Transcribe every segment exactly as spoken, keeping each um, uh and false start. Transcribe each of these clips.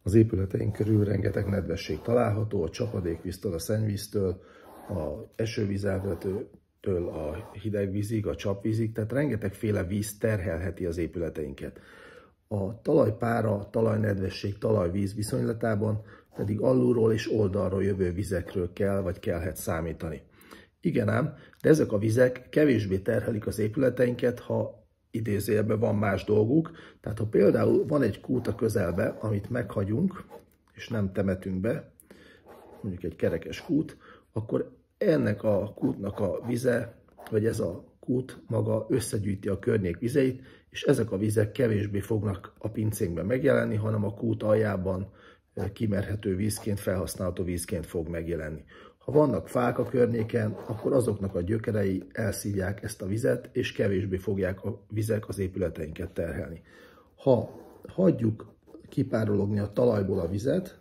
Az épületeink körül rengeteg nedvesség található, a csapadékvíztől, a szennyvíztől, az esővízeltetőtől a hideg vízig, a csapvízig, tehát rengetegféle víz terhelheti az épületeinket. A talajpára, talajnedvesség, talajvíz viszonylatában pedig alulról és oldalról jövő vizekről kell vagy kellhet számítani. Igen ám, de ezek a vizek kevésbé terhelik az épületeinket, ha idézőjelben van más dolguk. Tehát ha például van egy kút a közelbe, amit meghagyunk, és nem temetünk be, mondjuk egy kerekes kút, akkor ennek a kútnak a vize, vagy ez a kút maga összegyűjti a környék vizeit, és ezek a vizek kevésbé fognak a pincénkben megjelenni, hanem a kút aljában kimerhető vízként, felhasználható vízként fog megjelenni. Ha vannak fák a környéken, akkor azoknak a gyökerei elszívják ezt a vizet, és kevésbé fogják a vizek az épületeinket terhelni. Ha hagyjuk kipárologni a talajból a vizet,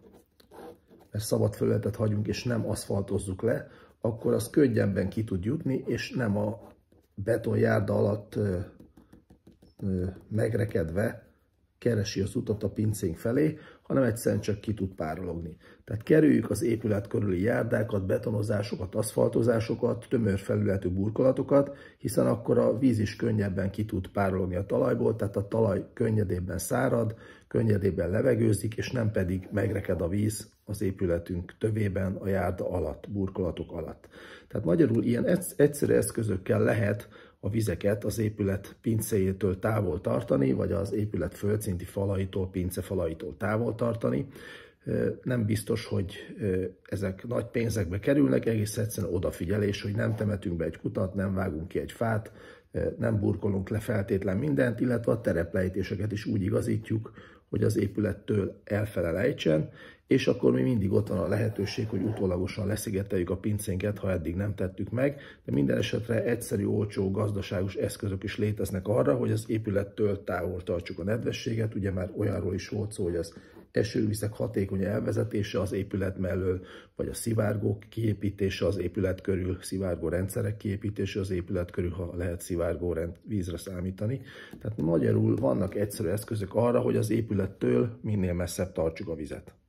mert szabad felületet hagyunk, és nem aszfaltozzuk le, akkor az könnyebben ki tud jutni, és nem a betonjárda alatt ö, ö, megrekedve keresi az utat a pincénk felé, hanem egyszerűen csak ki tud párologni. Tehát kerüljük az épület körüli járdákat, betonozásokat, aszfaltozásokat, tömör felületű burkolatokat, hiszen akkor a víz is könnyebben ki tud párologni a talajból, tehát a talaj könnyedébben szárad, könnyedébben levegőzik, és nem pedig megreked a víz az épületünk tövében, a járda alatt, burkolatok alatt. Tehát magyarul ilyen egyszerű eszközökkel lehet a vizeket az épület pincéjétől távol tartani, vagy az épület földszinti falaitól, pincefalaitól távol tartani. Nem biztos, hogy ezek nagy pénzekbe kerülnek, egész egyszerűen odafigyelés, hogy nem temetünk be egy kutat, nem vágunk ki egy fát, nem burkolunk le feltétlen mindent, illetve a tereplejtéseket is úgy igazítjuk, hogy az épülettől elfele lejtsen, és akkor még mindig ott van a lehetőség, hogy utólagosan leszigeteljük a pincénket, ha eddig nem tettük meg, de minden esetre egyszerű, olcsó, gazdaságos eszközök is léteznek arra, hogy az épülettől távol tartsuk a nedvességet. Ugye már olyanról is volt szó, hogy az esővizek hatékony elvezetése az épület mellől, vagy a szivárgók kiépítése az épület körül, szivárgó rendszerek kiépítése az épület körül, ha lehet szivárgó vízre számítani. Tehát magyarul vannak egyszerű eszközök arra, hogy az épülettől minél messzebb tartsuk a vizet.